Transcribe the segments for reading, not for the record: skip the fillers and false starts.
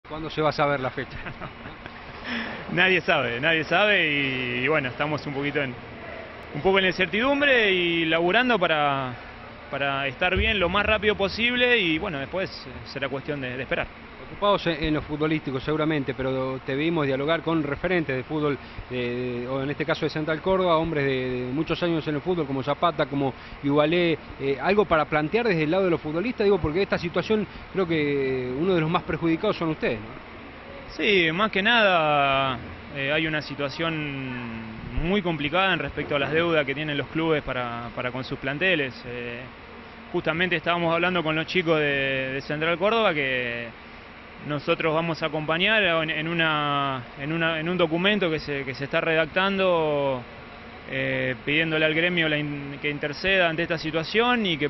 ¿Cuándo se va a saber la fecha? Nadie sabe y bueno, estamos un poco en la incertidumbre y laburando para estar bien lo más rápido posible y bueno, después será cuestión de esperar. Ocupados en lo futbolístico seguramente, pero te vimos dialogar con referentes de fútbol, o en este caso de Central Córdoba, hombres de muchos años en el fútbol, como Zapata, como Yuvalé, algo para plantear desde el lado de los futbolistas, digo, porque esta situación creo que uno de los más perjudicados son ustedes, ¿no? Sí, más que nada hay una situación muy complicada en respecto a las deudas que tienen los clubes para con sus planteles. Justamente estábamos hablando con los chicos de Central Córdoba que nosotros vamos a acompañar en un documento que se está redactando pidiéndole al gremio que interceda ante esta situación y que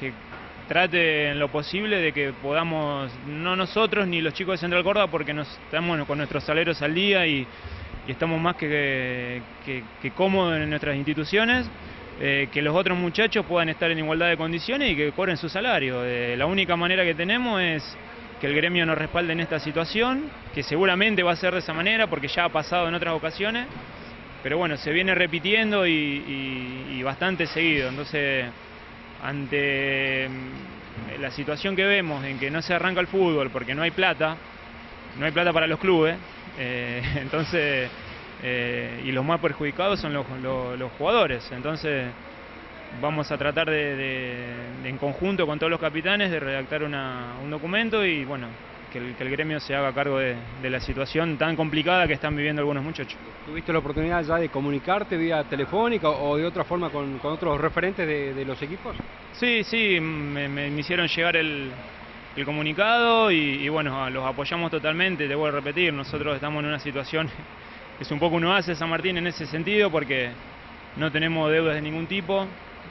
trate en lo posible de que podamos, no nosotros ni los chicos de Central Córdoba, porque estamos con nuestros salarios al día y estamos más que cómodos en nuestras instituciones, que los otros muchachos puedan estar en igualdad de condiciones y que cobren su salario. La única manera que tenemos es que el gremio nos respalde en esta situación, que seguramente va a ser de esa manera porque ya ha pasado en otras ocasiones, pero bueno, se viene repitiendo y bastante seguido. Entonces, ante la situación que vemos en que no se arranca el fútbol porque no hay plata para los clubes, entonces, y los más perjudicados son los jugadores. Entonces vamos a tratar en conjunto con todos los capitanes de redactar un documento y bueno, que el gremio se haga cargo de la situación tan complicada que están viviendo algunos muchachos. ¿Tuviste la oportunidad ya de comunicarte vía telefónica o de otra forma con otros referentes de los equipos? Sí, me hicieron llegar el comunicado y bueno, los apoyamos totalmente. Te voy a repetir, nosotros estamos en una situación, es un poco un oasis San Martín en ese sentido porque no tenemos deudas de ningún tipo,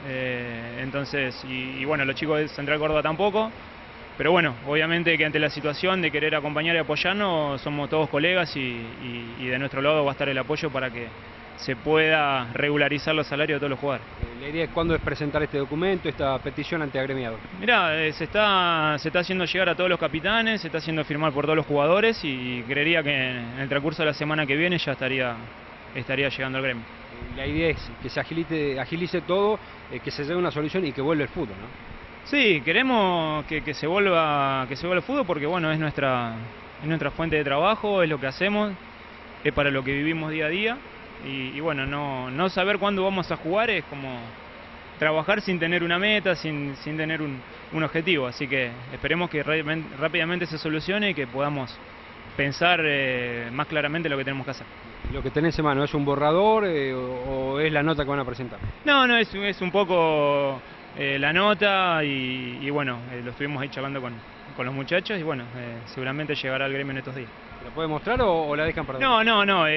entonces, y bueno, los chicos de Central Córdoba tampoco. Pero bueno, obviamente que ante la situación de querer acompañar y apoyarnos, somos todos colegas y de nuestro lado va a estar el apoyo para que se pueda regularizar los salarios de todos los jugadores. La idea es cuándo es presentar este documento, esta petición ante agremiados. Mirá, se está haciendo llegar a todos los capitanes, se está haciendo firmar por todos los jugadores y creería que en el transcurso de la semana que viene ya estaría llegando al gremio. La idea es que se agilice todo, que se llegue a una solución y que vuelva el fútbol, ¿no? Sí, queremos que se vuelva el fútbol porque bueno, es nuestra fuente de trabajo, es lo que hacemos, es para lo que vivimos día a día y bueno, no saber cuándo vamos a jugar es como trabajar sin tener una meta, sin tener un objetivo, así que esperemos que rápidamente se solucione y que podamos pensar más claramente lo que tenemos que hacer. Lo que tenés en mano, ¿es un borrador o es la nota que van a presentar? No, es un poco la nota y bueno, lo estuvimos ahí charlando con los muchachos y bueno, seguramente llegará al gremio en estos días. ¿La puede mostrar o la dejan para No,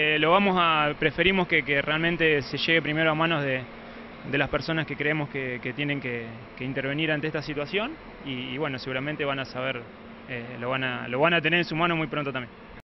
preferimos que realmente se llegue primero a manos de las personas que creemos que tienen que intervenir ante esta situación y bueno, seguramente van a saber, lo van a tener en su mano muy pronto también.